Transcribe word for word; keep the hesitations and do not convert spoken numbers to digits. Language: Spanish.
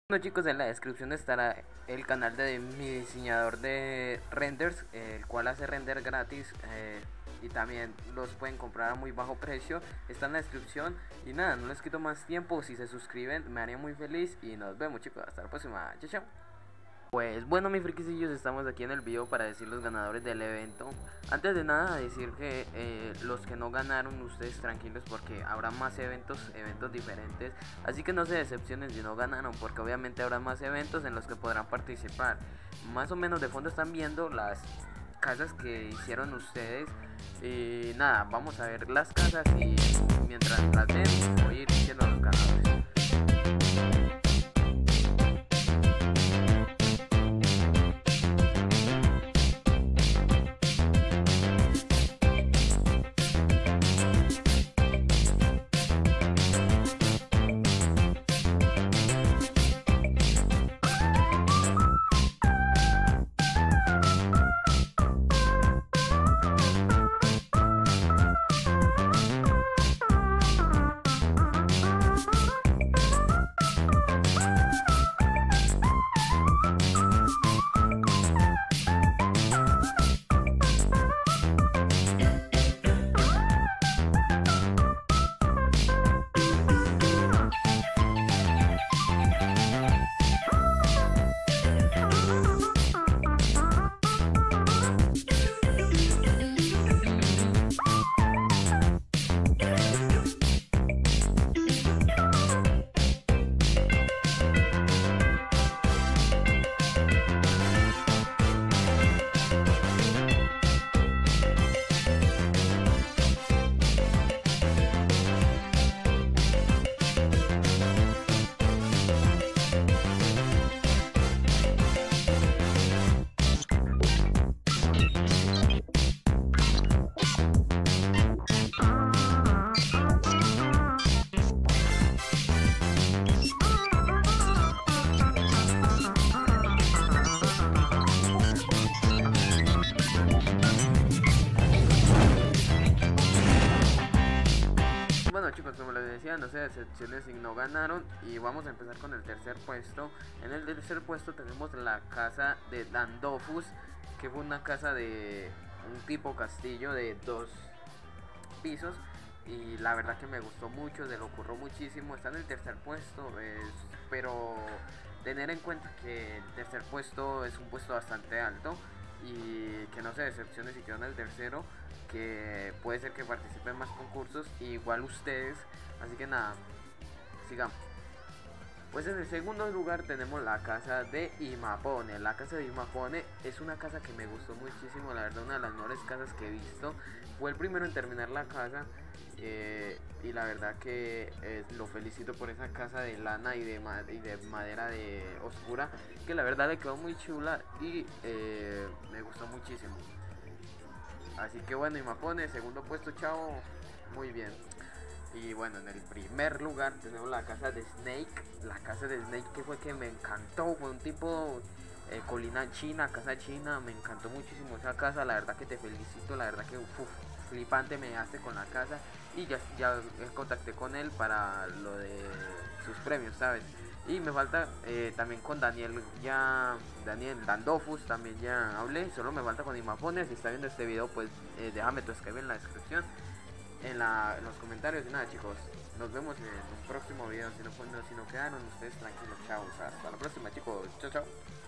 Bueno chicos, en la descripción estará el canal de mi diseñador de renders, el cual hace render gratis, eh, y también los pueden comprar a muy bajo precio. Está en la descripción. Y nada, no les quito más tiempo. Si se suscriben me haría muy feliz. Y nos vemos chicos, hasta la próxima. Chao, chao. Pues bueno, mis friquicillos, estamos aquí en el video para decir los ganadores del evento. Antes de nada, decir que eh, los que no ganaron, ustedes tranquilos, porque habrá más eventos, eventos diferentes. Así que no se decepcionen si no ganaron, porque obviamente habrá más eventos en los que podrán participar. Más o menos de fondo están viendo las casas que hicieron ustedes. Y nada, vamos a ver las casas y mientras las ven voy a ir diciendo los ganadores. Bueno chicos, como les decía, no se decepcionen si no ganaron. Y vamos a empezar con el tercer puesto. En el tercer puesto tenemos la casa de Dandofus, que fue una casa de un tipo castillo de dos pisos. Y la verdad que me gustó mucho, se lo ocurrió muchísimo. Está en el tercer puesto, es, pero tener en cuenta que el tercer puesto es un puesto bastante alto. Y que no se decepcione si quedan en el tercero, que puede ser que participen más concursos, igual ustedes. Así que nada, sigamos. Pues en el segundo lugar tenemos la casa de Imapone. La casa de Imapone es una casa que me gustó muchísimo, la verdad, una de las mejores casas que he visto. Fue el primero en terminar la casa, eh, y la verdad que eh, lo felicito por esa casa de lana y de, ma y de madera de oscura, que la verdad le quedó muy chula y eh, me gustó muchísimo. Así que bueno, Imapone, segundo puesto, chao, muy bien. Y bueno, en el primer lugar tenemos la casa de Snake. La casa de Snake, que fue que me encantó. Fue un tipo eh, colina china, casa china. Me encantó muchísimo esa casa. La verdad que te felicito. La verdad que uf, flipante me dejaste con la casa. Y ya, ya contacté con él para lo de sus premios, ¿sabes? Y me falta eh, también con Daniel, ya Daniel Dandofus también ya hablé. Solo me falta con Imapone. Si está viendo este video, pues eh, déjame tu escribir en la descripción, en, la, en los comentarios. Y nada chicos, nos vemos en un próximo video. Si no, si no quedaron ustedes tranquilos, chao, hasta la próxima chicos, chao chao.